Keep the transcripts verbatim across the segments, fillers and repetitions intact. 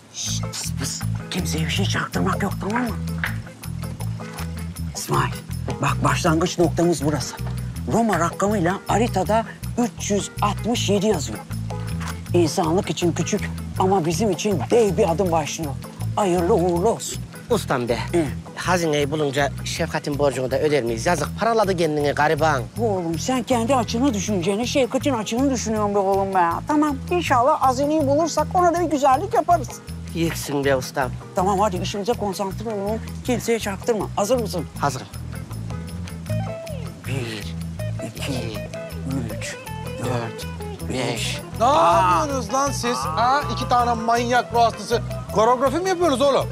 Şşt, pıs pıs. Kimseye bir şey çaktırmak yok, tamam mı? İsmail, bak başlangıç noktamız burası. Roma rakamıyla haritada üç yüz altmış yedi yazıyor. İnsanlık için küçük ama bizim için dev bir adım başlıyor. Hayırlı uğurlu olsun. Ustam be, Hı. hazineyi bulunca Şefkat'in borcunu da öder miyiz? Yazık, paraladı kendini gariban. Oğlum sen kendi açını düşüneceğine Şevkat'in açını düşünüyorsun be oğlum be. Tamam, inşallah hazineyi bulursak ona da bir güzellik yaparız. Yeksin be ustam. Tamam hadi işimize konsantre olalım. Kimseye çaktırma. Hazır mısın? Hazırım. Bir, iki, üç, dört, beş. Ne yapıyorsunuz lan siz? Ha? İki tane manyak ruh hastası. Koreografi mi yapıyorsunuz oğlum?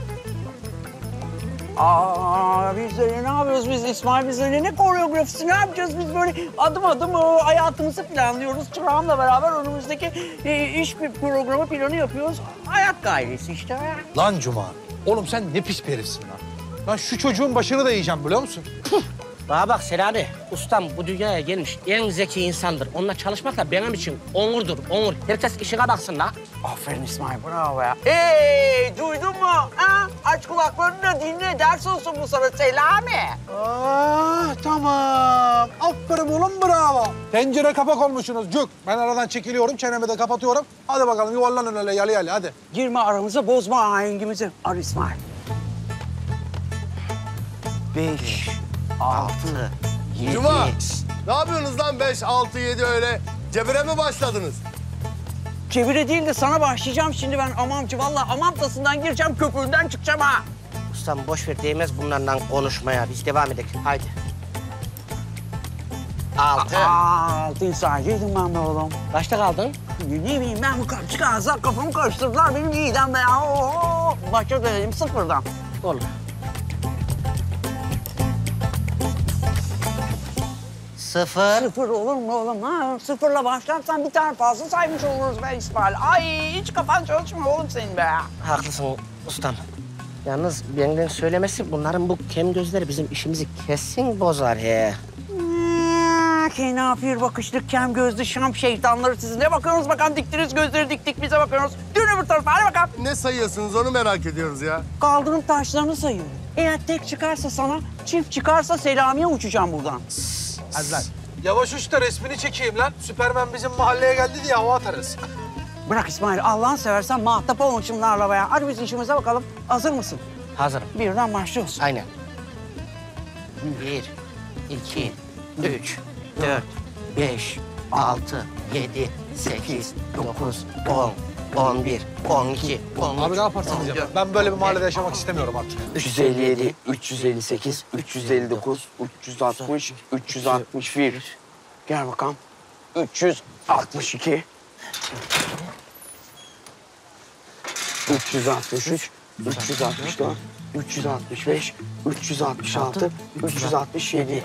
Aa, biz öyle ne yapıyoruz biz İsmail? Biz öyle ne koreografisi ne yapacağız? Biz böyle adım adım o hayatımızı planlıyoruz. Çırağımla beraber önümüzdeki e, iş bir programı planı yapıyoruz. Hayat gayresi işte. Lan Cuma, oğlum sen ne pis bir herifsin lan. Lan şu çocuğun başını da yiyeceğim biliyor musun? Puh! Bana bak Selami, ustam bu dünyaya gelmiş en zeki insandır. Onunla çalışmak da benim için onurdur, onur. Herkes işine baksın la. Aferin İsmail, bravo ya. Hey, duydun mu? Ha? Aç kulaklarını da dinle, ders olsun bu sana Selami. Ah tamam. Aferin oğlum, bravo. Tencere kapak olmuşsunuz cuk. Ben aradan çekiliyorum, çenemi de kapatıyorum. Hadi bakalım yuvarlanın öyle yalı yalı hadi. Girme aramıza, bozma ahengimizi. Ar İsmail. Beş, altı, yedi. Cuma, ne yapıyorsunuz lan beş, altı, yedi öyle? Cebire mi başladınız? Çevire değil de sana başlayacağım şimdi ben amamcı. Vallahi amamtasından gireceğim, köpüğünden çıkacağım ha. Ustam boş ver, değmez bunlarla konuşmaya. Biz devam edelim, haydi. Altı. Aa, altı İsmail'ciydim ben be oğlum. Kaçta kaldın? Ne bileyim ben bu karışık ağızlar kafamı karıştırdılar benim iyiden be ya. Oo, başa dönelim sıfırdan. Olur. Sıfır. Sıfır olur mu oğlum? Ha, sıfırla başlarsan bir tane fazla saymış oluruz be İsmail. Ay hiç kafan çalışmıyor oğlum senin be. Haklısın ustam. Yalnız benden söylemesi bunların bu kem gözleri bizim işimizi kesin bozar he. Kenafir bakışlı, kem gözlü Şam şeytanları siz. Ne bakıyorsunuz bakalım diktiniz gözleri diktik bize bakıyorsunuz. Dön öbür tarafa hadi bakalım. Ne sayıyorsunuz onu merak ediyoruz ya. Kaldırım taşlarını sayıyorum. Eğer tek çıkarsa sana, çift çıkarsa Selami'ye uçacağım buradan. Hadi lan. Yavaş uç da resmini çekeyim lan. Süpermen bizim mahalleye geldi diye hava atarız. Bırak İsmail, Allah'ını seversen muhatap olma şunlarla be ya. Hadi biz işimize bakalım. Hazır mısın? Hazırım. Birden başlıyoruz. Aynen. Bir, iki, üç, dört, beş, altı, yedi, sekiz, dokuz, on, on bir, on iki, on üç, Abi ne yaparsanız yapın. Ben böyle bir mahallede yaşamak istemiyorum artık. üç yüz elli yedi, üç yüz elli sekiz, üç yüz elli dokuz, üç yüz altmış, üç yüz altmış bir. Gel bakalım. üç yüz altmış iki. üç yüz altmış üç, üç yüz altmış dört, üç yüz altmış beş, üç yüz altmış altı, üç yüz altmış yedi.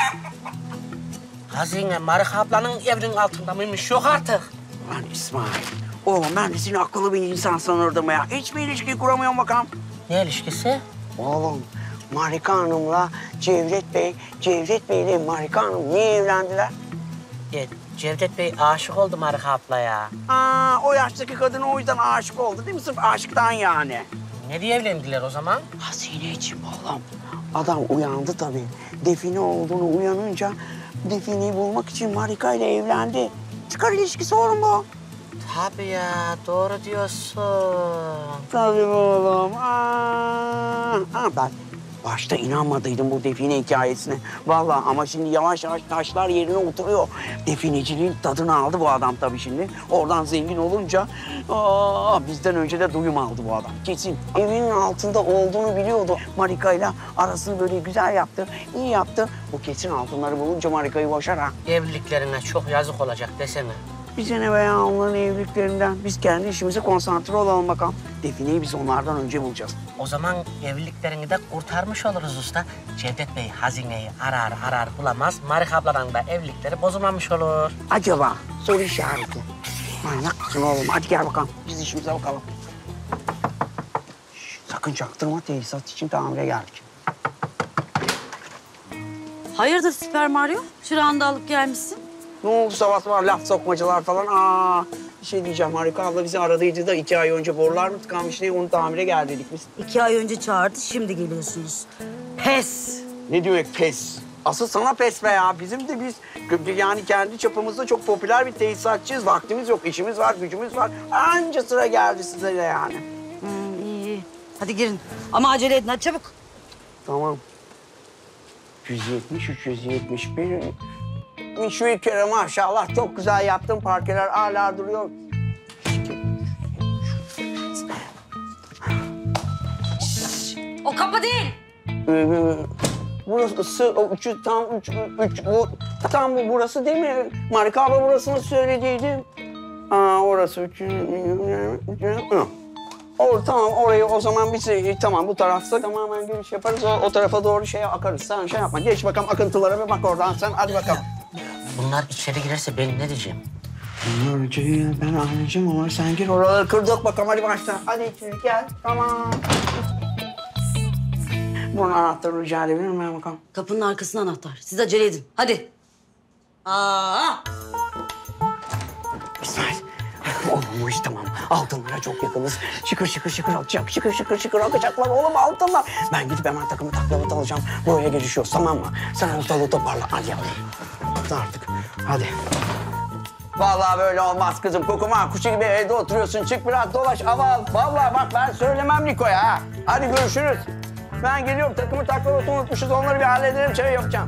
Hazine Marika ablanın evinin altında mıymış? Yok artık. Lan İsmail. Oğlum ben de seni akıllı bir insan sanırdım ya. Hiç mi ilişki kuramıyorum bakalım? Ne ilişkisi? Oğlum Marika Hanım'la Cevdet Bey, Cevdet Bey ile Marika Hanım niye evlendiler? E, Cevdet Bey aşık oldu Marika ablaya. Aa, o yaştaki kadın o yüzden aşık oldu değil mi? Sırf aşktan yani. Ne diye evlendiler o zaman? Hazine için oğlum. Adam uyandı tabii. Define olduğunu uyanınca Define'yi bulmak için Marika ile evlendi. Çıkar ilişkisi oğlum bu. Tabii ya, doğru diyorsun. Tabii oğlum. Aa, ha, ben başta inanmadıydım bu define hikayesine. Vallahi ama şimdi yavaş yavaş taşlar yerine oturuyor. Defineciliğin tadını aldı bu adam tabii şimdi. Oradan zengin olunca aa, bizden önce de duyum aldı bu adam. Kesin evinin altında olduğunu biliyordu. Marika'yla arasını böyle güzel yaptı, iyi yaptı. Bu kesin altınları bulunca Marika'yı boşar ha. Evliliklerine çok yazık olacak desene. Bize ne veya onların evliliklerinden. Biz kendi işimize konsantre olalım bakalım. Defineyi biz onlardan önce bulacağız. O zaman evliliklerini de kurtarmış oluruz usta. Cevdet Bey hazineyi arar arar bulamaz. Marika abladan da evlilikleri bozulmamış olur. Acaba? Soru işareti. Manyak mısın oğlum? Hadi gel bakalım. Biz işimize bakalım. Şş, sakın çaktırma, tesisat için tamire geldik. Hayırdır Süper Mario? Çırağını da alıp gelmişsin. Ne oldu sabah sabah laf sokmacalar falan? Aa, Bir şey diyeceğim. Harika abla bizi aradıydı da iki ay önce borular mı tıkanmış diye onu tamire gel dedik biz. İki ay önce çağırdı, şimdi geliyorsunuz. Pes! Ne demek pes? Asıl sana pes be ya. Bizim de biz yani kendi çapımızda çok popüler bir tesisatçıyız. Vaktimiz yok, işimiz var, gücümüz var. Anca sıra geldi size de yani. Hmm, iyi, iyi. Hadi girin. Ama acele edin, hadi çabuk. Tamam. üç yüz yetmiş, üç yüz yetmiş bir. Şu bir kere maşallah çok güzel yaptın. Parkeler hala duruyor. O kapı değil. Ee, burası o üç yüz tam üç, üç bu tam bu burası değil mi? Marika abla burasını söylediydi. Aa orası üç yüz. O tamam orayı o zaman biz e, tamam bu tarafta tamamen giriş yaparız. O, o tarafa doğru şeye akarız. Sen şey yapma. Geç bakalım akıntılara bir bak oradan sen. Hadi bakalım. Bunlar içeri girerse ben ne diyeceğim? Önce ben anlayacağım ama sen gir oraları kırdık bakalım hadi başla. Hadi içeri gel. Tamam. Bunun anahtarını rica edebilir miyim ben bakalım? Kapının arkasında anahtar. Siz acele edin, hadi. Aa! İsmail. Oğlum bu iş tamam. Altınlara çok yakınız. Şıkır şıkır şıkır akacak. Şıkır şıkır şıkır akacaklar oğlum altınlar. Ben gidip hemen takımı taklavat alacağım. Buraya gelişiyoruz tamam mı? Sen ortalığı toparla. Hadi yavrum. Hadi artık. Hadi. Vallahi böyle olmaz kızım. Kokuma kuşu gibi evde oturuyorsun. Çık biraz dolaş hava al. Vallahi bak ben söylemem Niko'ya ha. Hadi görüşürüz. Ben geliyorum. Takımı taklavatı unutmuşuz. Onları bir hallederim. Çay yapacağım.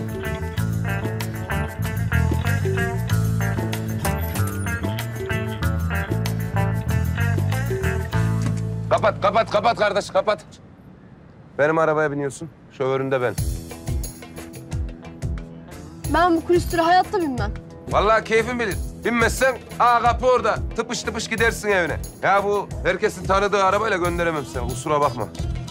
Kapat, kapat, kapat kardeş, kapat. Benim arabaya biniyorsun, şoföründe ben. Ben bu kulüstüre hayatta binmem. Vallahi keyfin bilir. Binmezsen, aa kapı orada. Tıpış tıpış gidersin evine. Ya bu herkesin tanıdığı arabayla gönderemem seni, kusura bakma.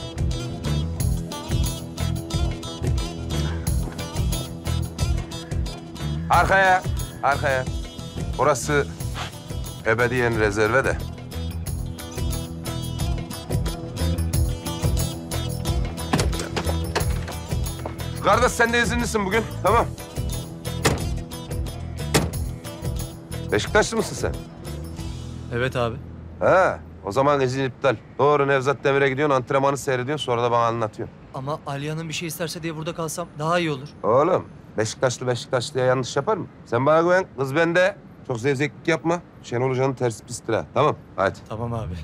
Arkaya, arkaya. Orası ebediyen rezerve de. Kardeş sen de izinlisin bugün, tamam. Beşiktaşlı mısın sen? Evet abi. Ha, o zaman izin iptal. Doğru Nevzat Demir'e gidiyorsun, antrenmanı seyrediyorsun, sonra da bana anlatıyorsun. Ama Aliye Hanım bir şey isterse diye burada kalsam daha iyi olur. Oğlum, Beşiktaşlı Beşiktaşlı'ya yanlış yapar mı? Sen bana güven, kız bende. Çok zevzeklik yapma. Şenol Hoca'nın tersi pistir ha, tamam? Hadi. Tamam abi.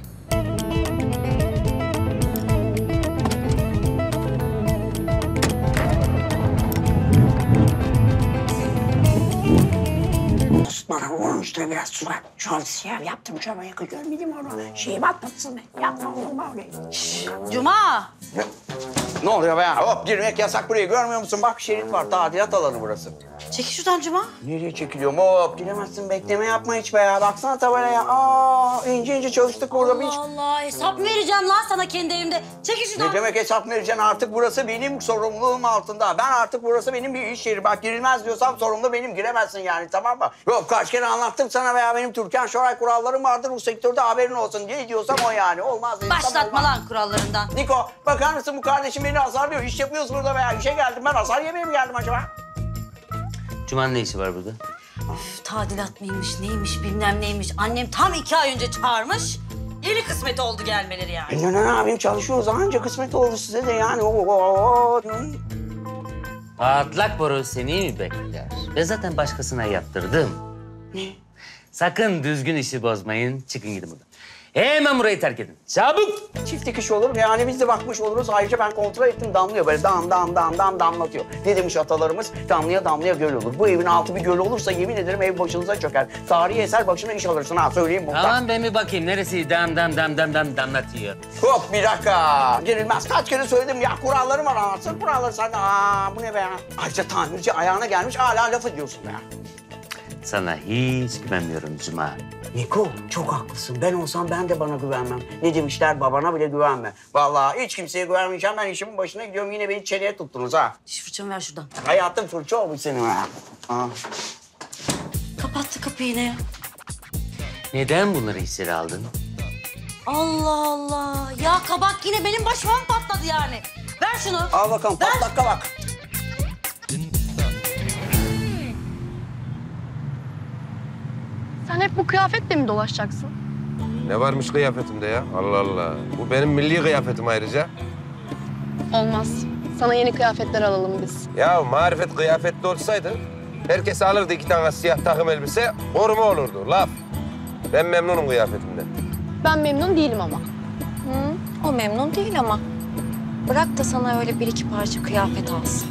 Bana onun üstüne biraz su ver. Şu an siyah yaptım çabaya kıyıyorum. Gideyim oraya. Şeyi batmasın be. Yapma oğlum öyle. Cuma! Ne oluyor be ya? Hop girmek yasak burayı görmüyor musun? Bak şerit var. Tadilat alanı burası. Çekil şuradan Cuma. Nereye çekiliyorum? Hop giremezsin. Bekleme yapma hiç be ya. Baksana tabelaya. Aa ince ince çalıştık burada. Hiç... Allah Allah, hesap mı vereceğim lan sana kendi evimde? Çekil şuradan. Ne demek hesap vereceksin? Artık burası benim sorumluluğum altında. Ben artık burası benim bir iş yeri. Bak girilmez diyorsam sorumlu benim. Giremezsin yani tamam mı? Yok kaç kere anlattım sana veya benim Türkan Şoray kurallarım vardır. Bu sektörde haberin olsun. Ne diyorsam o yani. Olmaz dedim. Başlatma lan kurallarından. Niko bakar mısın bu kardeşim beni azarlıyor. İş yapıyoruz burada veya işe geldim ben. Azar yemeye mi geldim acaba? Cuma'nın ne işi var burada? Üf, tadilat mıymış, neymiş, bilmem neymiş. Annem tam iki ay önce çağırmış. Yeni kısmet oldu gelmeleri yani. Ben de ne yapayım çalışıyoruz. Anca kısmet oldu size de yani. Oo, oo, oo. Patlak boru seni mi bekler? Ben zaten başkasına yaptırdım. Sakın düzgün işi bozmayın. Çıkın gidin buradan. Hemen burayı terk edin. Çabuk! Çift dikiş olur yani biz de bakmış oluruz. Ayrıca ben kontrol ettim damlıyor böyle dam dam dam dam damlatıyor. Ne demiş atalarımız? Damlaya damlaya göl olur. Bu evin altı bir göl olursa yemin ederim ev başınıza çöker. Tarihi eser başına iş alırsın ha söyleyeyim buradan. Tamam ben bir bakayım. Neresi dam dam dam dam dam damlatıyor. Hop bir dakika. Girilmez. Kaç kere söyledim ya kurallarım var anlatsın kuralları sen de. Aa bu ne be ya? Ayrıca tamirci ayağına gelmiş hala laf ediyorsun ya. Sana hiç güvenmiyorum Cuma. Niko çok haklısın. Ben olsam ben de bana güvenmem. Ne demişler babana bile güvenme. Vallahi hiç kimseye güvenmeyeceğim. Ben işimin başına gidiyorum. Yine beni çeneye tuttunuz ha. Diş fırçamı ver şuradan. Hayatın fırça olmuş senin ha. Aa. Kapattı kapıyı yine ya. Neden bunları içeri aldın? Allah Allah. Ya kabak yine benim başıma mı patladı yani? Ver şunu. Al bakalım Ver. patlak kabak. Sen Sen hep bu kıyafetle mi dolaşacaksın? Ne varmış kıyafetimde ya? Allah Allah. Bu benim milli kıyafetim ayrıca. Olmaz. Sana yeni kıyafetler alalım biz. Ya marifet kıyafetli olsaydı herkes alırdı iki tane siyah takım elbise, koruma olurdu. Laf. Ben memnunum kıyafetimden. Ben memnun değilim ama. Hı, o memnun değil ama. Bırak da sana öyle bir iki parça kıyafet alsın.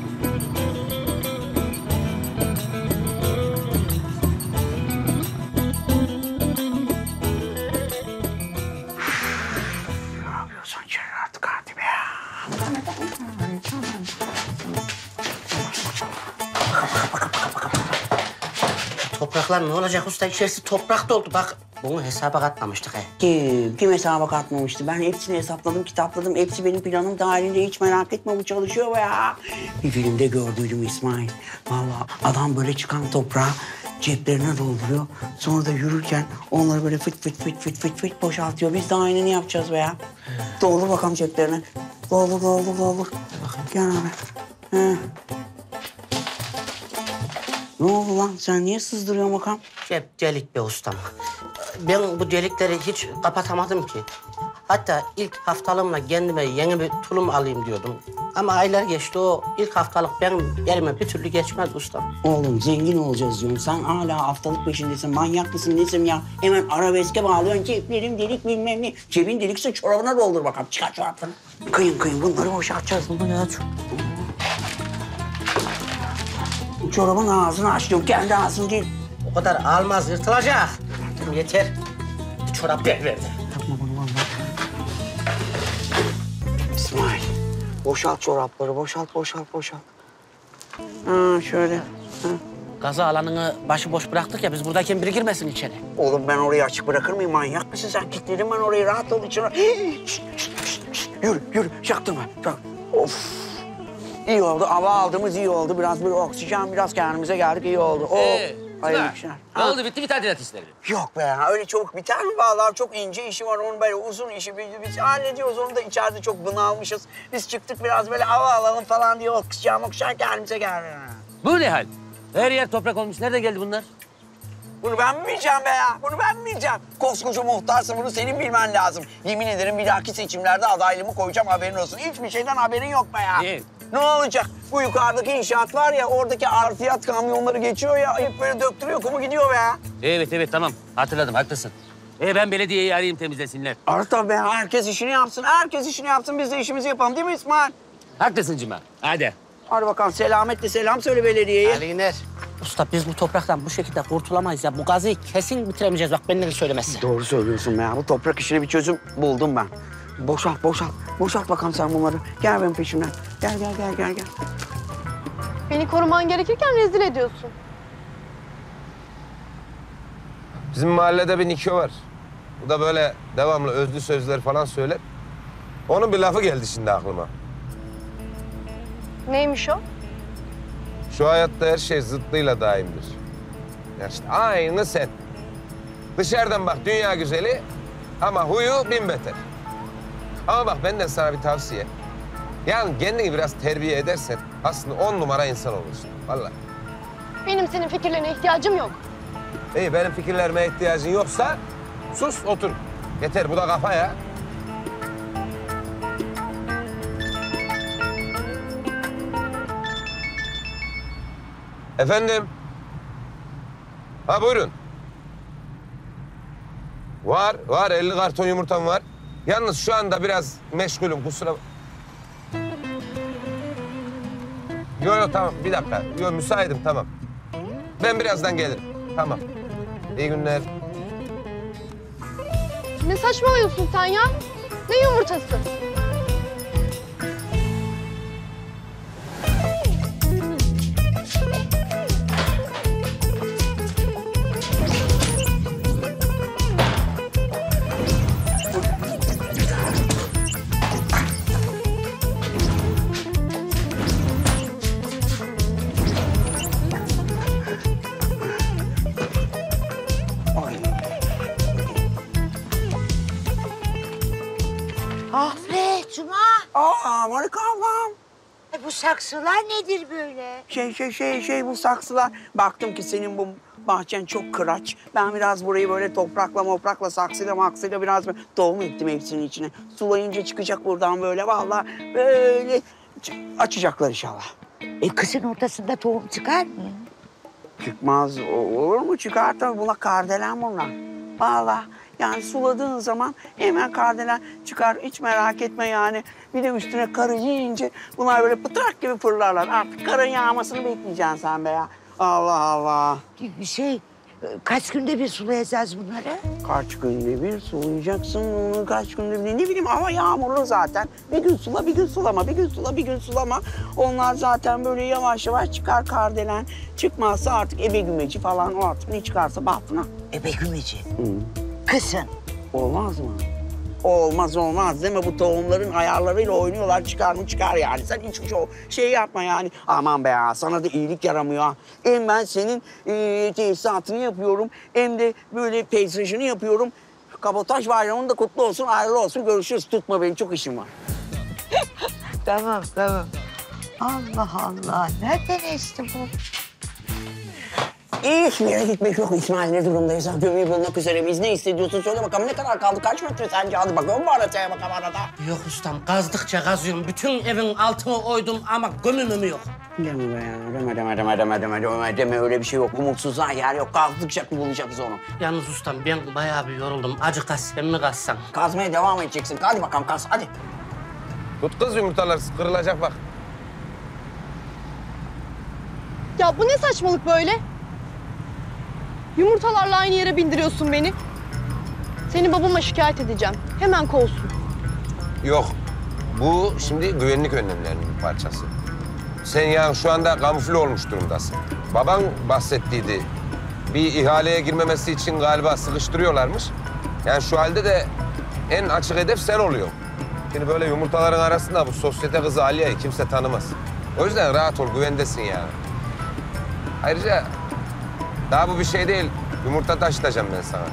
Ne yapıyorsun içeri artık artık ya? Topraklar ne olacak usta? İçerisi toprak doldu. Bak bunu hesaba katmamıştık he. Kim? Kim hesaba katmamıştı? Ben hepsini hesapladım, kitapladım. Hepsi benim planım dahilinde. Hiç merak etme, bu çalışıyor be ya. Bir filmde gördüydüm İsmail. Vallahi adam böyle çıkan toprağı ceplerine dolduruyor. Sonra da yürürken onları böyle fıt fıt fıt fıt fıt fıt boşaltıyor. Biz de aynını yapacağız be ya. Doldur bakalım ceplerine. Doldur, doldur, doldur. Gel abi. He. Ne oldu lan? Sen niye sızdırıyorsun bakalım? Cep delik be ustam. Ben bu delikleri hiç kapatamadım ki. Hatta ilk haftalığımla kendime yeni bir tulum alayım diyordum. Ama aylar geçti, o ilk haftalık benim elime bir türlü geçmez ustam. Oğlum zengin olacağız diyorsun. Sen hala haftalık peşindesin. Manyak mısın nesin ya? Hemen arabeske bağlıyorsun. Ceplerim delik bilmem ne. Cebin delikse çorabına doldur bakalım. Çıkar çorapını. Kıyın kıyın bunları boşaltacağız. Bunu ya çok. Çorabın ağzını açtım. Kendi ağzını değil. O kadar almaz, yırtılacak. Yeter. Bir çorap ver verdi. Yapma bunu vallahi. İsmail. Boşalt çorapları. Boşalt, boşalt, boşalt. Ha şöyle. Ha. Gaza alanını başıboş bıraktık ya, biz buradayken biri girmesin içeri. Oğlum ben orayı açık bırakır mıyım? Manyak mısın sen? Kilitledim ben orayı. Rahat ol içine. Şşt, şşt, şşt, şşt. Yürü, yürü. Çaktırma. Çak. Of. İyi oldu. Hava aldığımız iyi oldu. Biraz böyle oksijen, biraz kendimize geldik. İyi oldu. Oh. Ee, Hayırlı Tuna, işler. Ne Ha. oldu, bitti mi tadilat işleri? Yok be ya. Öyle çabuk biter mi vallahi? Çok ince işi var. Onun böyle uzun işi. Biz, biz hallediyoruz. Onu da içeride çok bunalmışız. Biz çıktık biraz böyle hava alalım falan diye oksijen, oksijen kendimize geldi. Bu ne hal? Her yer toprak olmuş. Nereden geldi bunlar? Bunu ben mi bileceğim be ya? Bunu ben mi bileceğim? Koskoca muhtarsın, bunu senin bilmen lazım. Yemin ederim bir dahaki seçimlerde adaylığımı koyacağım, haberin olsun. Hiçbir şeyden haberin yok be ya. Ne? Ne olacak? Bu yukarıdaki inşaat var ya, oradaki artıyat kamyonları geçiyor ya, hep böyle döktürüyor, kumu gidiyor be ya. Evet evet tamam. Hatırladım, haklısın. Ee, ben belediyeyi arayayım, temizlesinler. Arta be, herkes işini yapsın, herkes işini yapsın. Biz de işimizi yapalım değil mi İsmail? Haklısın Cuma. Hadi. Hadi bakalım, selametle selam söyle belediyeye. Ali iner. Usta biz bu topraktan bu şekilde kurtulamayız ya. Bu gazıyı kesin bitiremeyeceğiz, bak benden söylemesi. Doğru söylüyorsun be ya. Bu toprak işine bir çözüm buldum ben. Boşalt, boşalt. Boşalt bakalım sen bunları. Gel benim peşimden. Gel, gel, gel, gel, gel. Beni koruman gerekirken rezil ediyorsun. Bizim mahallede bir Niko var. Bu da böyle devamlı özlü sözler falan söyler. Onun bir lafı geldi şimdi aklıma. Neymiş o? Şu hayatta her şey zıttıyla daimdir. Ya işte aynı sen. Dışarıdan bak dünya güzeli ama huyu bin beter. Ama bak benden sana bir tavsiye. Yani kendini biraz terbiye edersen aslında on numara insan olursun. Vallahi. Benim senin fikirlerine ihtiyacım yok. İyi benim fikirlerime ihtiyacın yoksa sus otur. Yeter bu da kafa ya. Efendim? Ha buyurun. Var, var. elli karton yumurtam var. Yalnız şu anda biraz meşgulüm, kusura... Yo yo tamam, bir dakika. Yo müsaitim, tamam. Ben birazdan gelirim. Tamam. İyi günler. Ne saçmalıyorsun sen ya? Ne yumurtası? Afret, Cuma. Aa, Marika ablam. E bu saksılar nedir böyle? Şey, şey, şey, şey bu saksılar. Baktım ki senin bu bahçen çok kıraç. Ben biraz burayı böyle toprakla moprakla, saksıyla maksıyla biraz böyle tohum ektim hepsinin içine. Sulayınca çıkacak buradan böyle vallahi böyle ç- açacaklar inşallah. E kışın ortasında tohum çıkar mı? Çıkmaz o- olur mu? Çıkar tabii. Buna kardelen bunlar. Vallahi yani suladığın zaman hemen kardelen çıkar. Hiç merak etme yani. Bir de üstüne karı yiyince bunlar böyle pıtrak gibi fırlarlar. Artık karın yağmasını bekleyeceksin sen be ya. Allah Allah. Şey, kaç günde bir sulayacağız bunları? Kaç günde bir sulayacaksın onu, kaç günde bir. Ne bileyim hava yağmurlu zaten. Bir gün sula, bir gün sulama, bir gün sula, bir gün sulama. Onlar zaten böyle yavaş yavaş çıkar kardelen. Çıkmazsa artık ebe gümeci falan o artık ne çıkarsa bahtına. Ebe gümeci. Hı. Kışın. Olmaz mı? Olmaz olmaz değil mi? Bu tohumların ayarlarıyla oynuyorlar. Çıkar mı çıkar yani. Sen hiç şey, şey yapma yani. Aman be ya sana da iyilik yaramıyor ha. Hem ben senin e, tesisatını yapıyorum. Hem de böyle peyzajını yapıyorum. Kabotaj bayramın da kutlu olsun, hayırlı olsun. Görüşürüz. Tutma beni, çok işim var. Tamam, tamam. Allah Allah, nereden esti bu? Hiç bir yere gitmek yok. İsmail ne durumdayız? Gömüyü bulmak üzere miyiz? Ne hissediyorsun? Söyle bakalım ne kadar kaldı? Kaç metre sence? Hadi bakalım bu haritaya bakalım arada. Yok ustam, kazdıkça kazıyorum. Bütün evin altını oydum ama gömümüm yok. Deme be ya. Deme deme deme deme deme deme deme öyle bir şey yok. Umutsuzluğa yer yok. Kazdıkça bulacağız onu. Yalnız ustam ben bayağı bir yoruldum. Acı kaz, sen mi kazsan? Kazmaya devam edeceksin. Hadi bakalım kaz hadi. Tut kız yumurtalar kırılacak bak. Ya bu ne saçmalık böyle? Yumurtalarla aynı yere bindiriyorsun beni. Seni babama şikayet edeceğim. Hemen kovsun. Yok. Bu şimdi güvenlik önlemlerinin bir parçası. Sen yani şu anda kamufle olmuş durumdasın. Baban bahsettiydi. Bir ihaleye girmemesi için galiba sıkıştırıyorlarmış. Yani şu halde de en açık hedef sen oluyorsun. Şimdi böyle yumurtaların arasında bu sosyete kızı Aliye'yi kimse tanımaz. O yüzden rahat ol, güvendesin yani. Ayrıca daha bu bir şey değil. Yumurta taşıtacağım ben sana.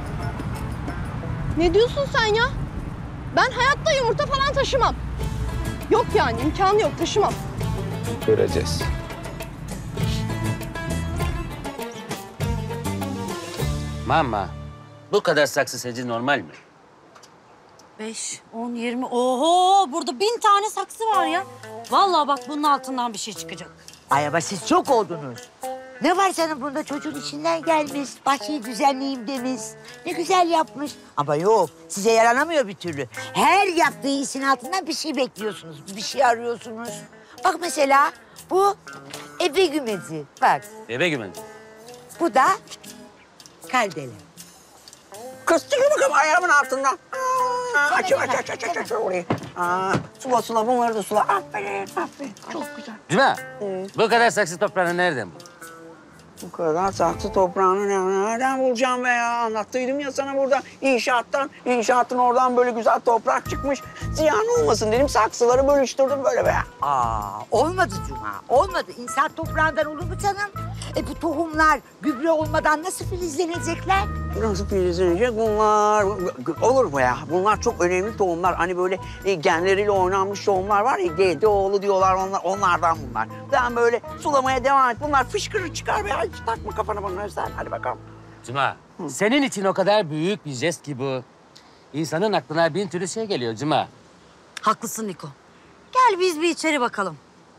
Ne diyorsun sen ya? Ben hayatta yumurta falan taşımam. Yok yani imkanı yok taşımam. Göreceğiz. Mama, bu kadar saksı sence normal mi? Beş, on, yirmi. Oho burada bin tane saksı var ya. Vallahi bak bunun altından bir şey çıkacak. Ay ama siz çok oldunuz. Ne var canım bunda çocuğun içinden gelmiş. Bahçeyi düzenleyeyim demiş. Ne güzel yapmış. Ama yok size yaranamıyor bir türlü. Her yaptığı işin altından bir şey bekliyorsunuz. Bir şey arıyorsunuz. Bak mesela bu ebe gümeci. Bak Ebe güven. bu da kardelen. Kız çıkın bakalım ayağımın altından. Aa, aç aç aç aç aç aç orayı. Aa, sula sula bunları da sula. Aferin aferin. Çok güzel. Cuma, bu kadar saksı toprağını nereden buldun? Bu kadar saksı toprağını ne- nereden bulacağım be ya? Anlattıydım ya sana burada inşaattan. İnşaatın oradan böyle güzel toprak çıkmış. Ziyan olmasın dedim saksıları bölüştürdüm böyle be ya. Aa, olmadı Cuma, olmadı. İnsan toprağından olur mu canım? E bu tohumlar gübre olmadan nasıl filizlenecekler? Nasıl filizlenecek bunlar? Olur mu ya? Bunlar çok önemli tohumlar. Hani böyle e, genleriyle oynanmış tohumlar var ya. Dede oğlu diyorlar onlar. Onlardan bunlar. Sen böyle sulamaya devam et. Bunlar fışkırır çıkar be ya. Hiç takma kafana bunları sen. Hadi bakalım. Cuma, senin için o kadar büyük bir jest ki bu. İnsanın aklına bin türlü şey geliyor Cuma. Haklısın Niko. Gel biz bir içeri bakalım.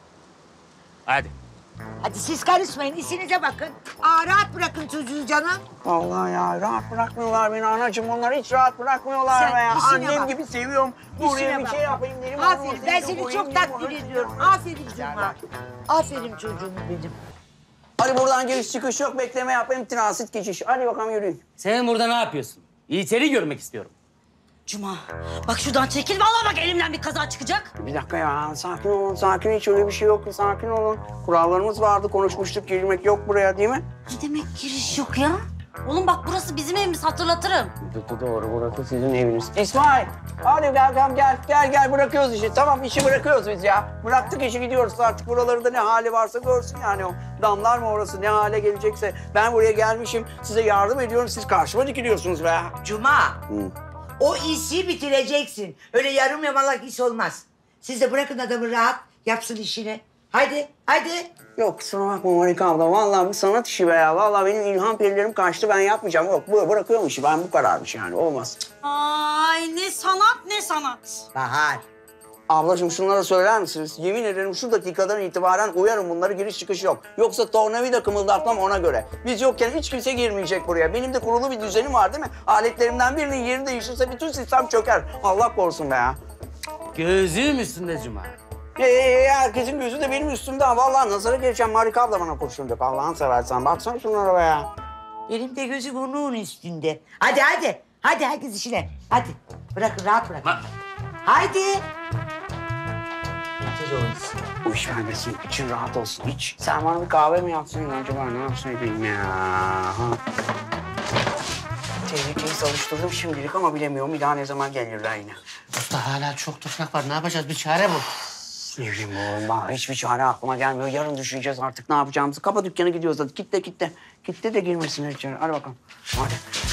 Hadi. Hadi siz karışmayın, işinize bakın. Aa, rahat bırakın çocuğu canım. Vallahi ya rahat bırakmıyorlar beni anacığım. Onlar hiç rahat bırakmıyorlar Sen be ya. işine Annem bak. gibi seviyorum. Buraya İşine bir bak. şey yapayım dedim. Aferin, ben seni çok takdir ediyorum. Aferin Cuma. Aferin çocuğum benim. Hadi buradan giriş çıkış yok. Bekleme yapayım. Transit geçiş. Hadi bakalım yürüyün. Sen burada ne yapıyorsun? İçeri görmek istiyorum. Cuma bak şuradan çekil. Vallahi bak elimden bir kaza çıkacak. Bir dakika ya. Sakin olun. Sakin. Hiç öyle bir şey yok. Sakin olun. Kurallarımız vardı. Konuşmuştuk. Girmek yok buraya değil mi? Ne demek giriş yok ya? Oğlum bak burası bizim evimiz hatırlatırım. Doğru. Burası sizin eviniz. İsmail. Hadi gel gel gel. Gel gel bırakıyoruz işi. Tamam işi bırakıyoruz biz ya. Bıraktık işi gidiyoruz artık. Buraları da ne hali varsa görsün yani o. Damlar mı orası ne hale gelecekse. Ben buraya gelmişim. Size yardım ediyorum. Siz karşıma dikiliyorsunuz be. Cuma, Hı. o işi bitireceksin. Öyle yarım yamalak iş olmaz. Siz de bırakın adamı rahat, yapsın işini. Hadi, hadi. Yok kusura bakma Marika abla. Vallahi bu sanat işi be ya. Vallahi benim ilham perilerim kaçtı. Ben yapmayacağım. Yok bu bırakıyorum işi. Ben bu kararmış yani. Olmaz. Ay ne sanat ne sanat. Bahar. Ablacığım şunlara söyler misiniz? Yemin ederim şu dakikadan itibaren uyarım bunları, giriş çıkış yok. Yoksa tornavida kımıldatmam ona göre. Biz yokken hiç kimse girmeyecek buraya. Benim de kurulu bir düzenim var değil mi? Aletlerimden birinin yeri değişirse bütün sistem çöker. Allah korusun be ya. Gözüm üstünde Cuma. Ee, herkesin gözü de benim üstümde. Vallahi nazara geleceğim. Marika abla bana kurşunacak. Allah'ını seversen. Baksana şunlara be ya. Benim de gözüm onun üstünde. Hadi, hadi. Hadi herkes işine. Hadi. Bırakın, rahat bırakın. Ma- Haydi. Bitir o iş. Bu iş vermesin. için rahat olsun. Hiç. Sen bana bir kahve mi yapsın acaba? Ne yapsın edeyim ya? Ha. Tehlikeyi savuşturdum şimdilik ama bilemiyorum. Bir daha ne zaman gelirler yine. Usta hala çok toprak var. Ne yapacağız? Bir çare bul. Ne bileyim oğlum. Bak, hiçbir çare aklıma gelmiyor. Yarın düşüneceğiz artık ne yapacağımızı. Kapa dükkanı gidiyoruz hadi. Kitle kitle. Kitle de girmesinler içeri. Hadi bakalım. Hadi.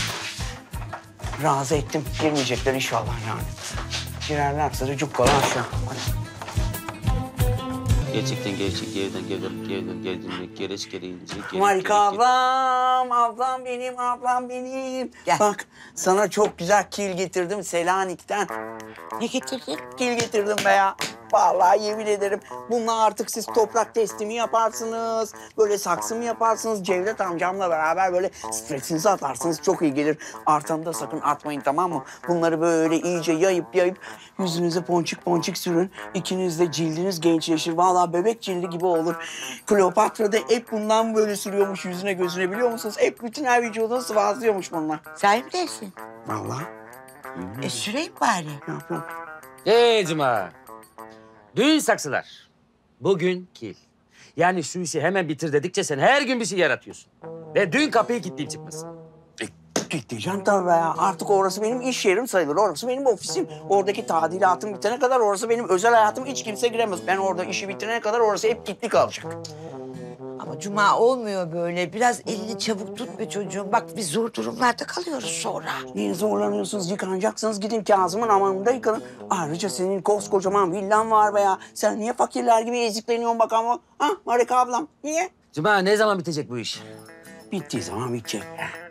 Razı ettim. Girmeyecekler inşallah yani. Girerlerse de cukkalı aşağı. Hadi. Gerçekten gerçek yerden geriden geriden geriden gereç gereğince. Marika ablam, ablam benim, ablam benim. Gel. Bak sana çok güzel kil getirdim Selanik'ten. Ne getirdin? Kil getirdim be ya. Vallahi yemin ederim bununla artık siz toprak testimi yaparsınız. Böyle saksı mı yaparsınız? Cevdet amcamla beraber böyle stresinizi atarsınız. Çok iyi gelir. Artanı da sakın atmayın tamam mı? Bunları böyle iyice yayıp yayıp yüzünüze ponçik ponçik sürün. İkiniz de cildiniz gençleşir. Vallahi bebek cildi gibi olur. Kleopatra da hep bundan böyle sürüyormuş yüzüne gözüne biliyor musunuz? Hep bütün her vücudunu sıvazlıyormuş bunlar. Sahi mi dersin? Vallahi. E süreyim bari. Ne yapıyorum? Hey Cuma. Düğün saksılar. Bugün kil. Yani şu işi hemen bitir dedikçe sen her gün bir şey yaratıyorsun. Ve dün kapıyı kilitleyip çıkmasın. Gideceğim tabii be ya. Artık orası benim iş yerim sayılır. Orası benim ofisim. Oradaki tadilatım bitene kadar orası benim özel hayatım. Hiç kimse giremez. Ben orada işi bitirene kadar orası hep kilitli kalacak. Ama Cuma olmuyor böyle. Biraz elini çabuk tut be çocuğum. Bak biz zor durumlarda kalıyoruz sonra. Niye zorlanıyorsunuz? Yıkanacaksınız. Gidin Kazım'ın amanında yıkanın. Ayrıca senin koskocaman villan var be ya. Sen niye fakirler gibi ezikleniyorsun bakalım? Ha Marika ablam? Niye? Cuma ne zaman bitecek bu iş? Bittiği zaman bitecek.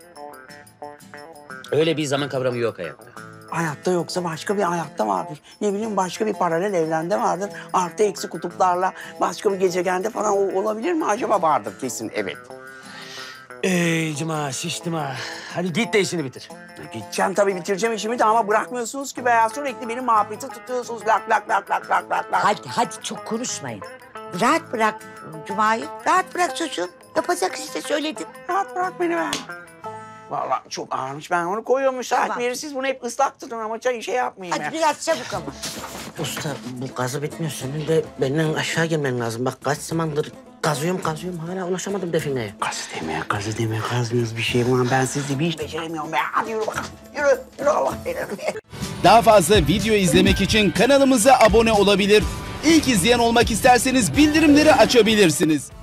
Öyle bir zaman kavramı yok hayatta. Hayatta yoksa başka bir hayatta vardır. Ne bileyim başka bir paralel evrende vardır. Artı eksi kutuplarla başka bir gezegende falan o- olabilir mi? Acaba vardır kesin evet. Ey Cuma şiştim ha. Hadi git de işini bitir. Gideceğim tabii bitireceğim işimi de ama bırakmıyorsunuz ki be ya. Sürekli benim muhabbeti tutuyorsunuz. Lak lak lak lak lak lak lak. Hadi hadi çok konuşmayın. Rahat bırak Cuma'yı. Rahat bırak çocuğum. Yapacak işte söyledim. Rahat bırak beni be. Vallahi çok ağırmış. Ben onu koyuyorum müsait Tamam. bir yeri. Siz bunu hep ıslak tutun ama çay şey yapmayayım Hadi ya. biraz çabuk ama. Usta bu gazı bitmiyor. Senin de benden aşağı gelmen lazım. Bak kaç zamandır kazıyorum kazıyorum. Hala ulaşamadım defineye. Gazı demeye, gazı demeye kazmıyoruz bir şey var. Ben sizde bir iş beceremiyorum be. Hadi yürü bakalım. Yürü, yürü Allah belanı. Daha fazla video izlemek için kanalımıza abone olabilir. İlk izleyen olmak isterseniz bildirimleri açabilirsiniz.